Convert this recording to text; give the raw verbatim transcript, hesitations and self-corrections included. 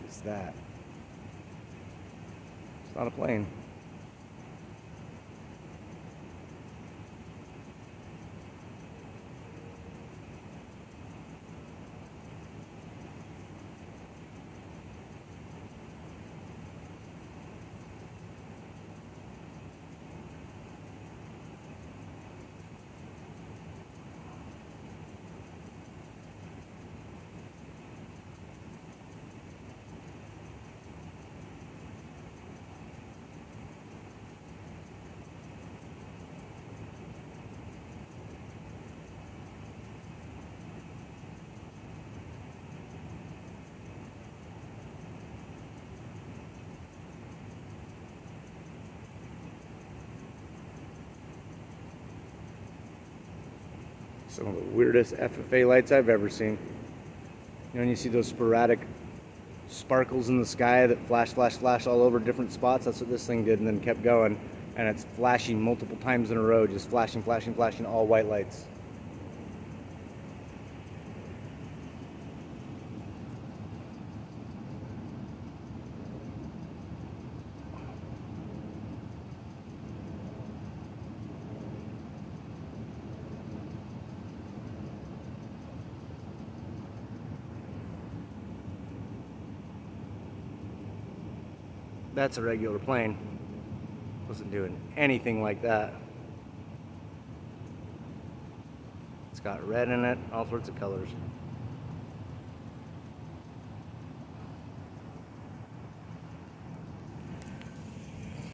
is that? It's not a plane. Some of the weirdest F F A lights I've ever seen. You know, when you see those sporadic sparkles in the sky that flash, flash, flash all over different spots, that's what this thing did, and then kept going. And it's flashing multiple times in a row, just flashing, flashing, flashing, all white lights. That's a regular plane. Wasn't doing anything like that. It's got red in it, all sorts of colors.